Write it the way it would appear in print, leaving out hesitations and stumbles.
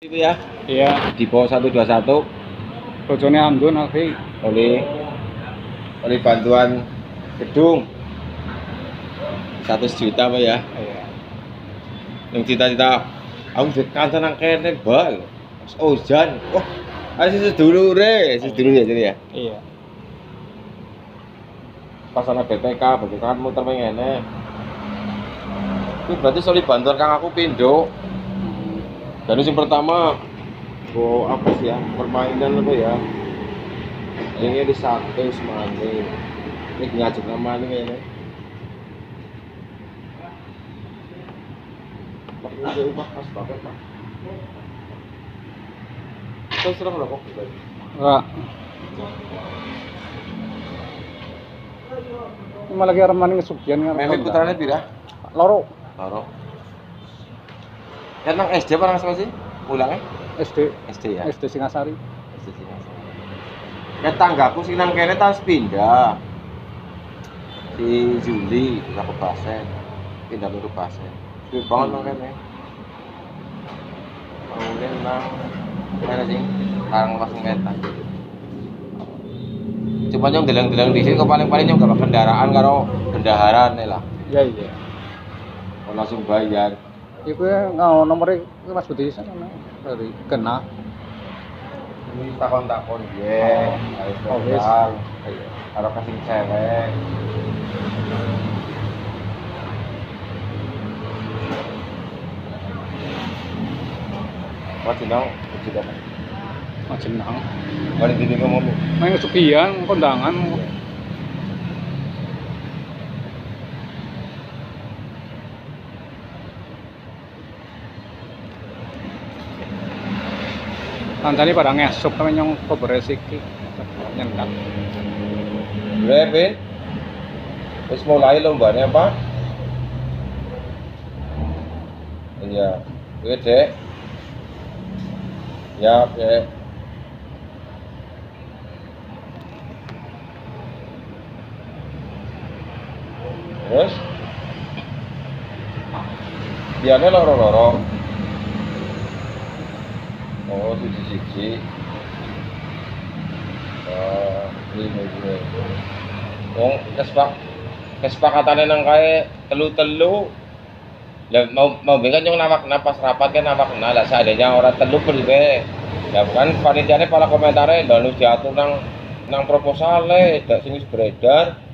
Itu ya, Iya, di bawah 121 bojone Amdun Alfi. oleh bantuan gedung 100 juta Pak ya. Iya. Yang cita-cita aku jadi kantor nang kene bal. Ojan. Wah, ayo sedulure jadi ya. Iya. Pas ana BPK kan muter ngene. Itu berarti soli bantuan kang aku pindo. Dan yang pertama, apa sih ya, permainan apa ya? Ini di sate semane. Ini ngajak nama ini kayaknya. Pak ini Pak pas banget Pak. Terus serang kok. Enggak. Ini malah lagi arman ngesugian kan. Memek putrane pira? Loro Loro. Kan nang SD apa nang sekolah sih? Ulangnya? SD. SD ya. SD Singasari. SD sih. Ya tanggaku sih nang kene tas pindah. Si Juli udah ke Pasen. Pindah ke Pasen. Suwe banget nang kene. Kemudian nang mana sih? Karang lepas ngetan. Cuma yang delang-delang di sini kok paling-paling yang gak kendaraan karo bendaharaan lah. Iya iya. Kalau langsung bayar. Iku ya nggak nomornya Mas Budi sana dari kena. Ini takon-takon ye, harus spesial. Karo kasih cewek. Wah, jenang juga. Jenang. Paling gini ngomong. Main kesugian kondangan. Kancane pada ngesuk kami nyong koberesiki nyentak. Berapa? Wis mulai lombanya apa? Iya, oke dek. Ya, oke. Terus? Biarnya loro-loro. Oh, siji-siji. Ini. Wong kesepakatane nang kae telu-telu. Lah mau kan yang napas rapat kan nawak kenal lah seadanya orang telu priwe. Lah kan panitiane pala komentare lha diatur nang proposale dak sing wis beredar.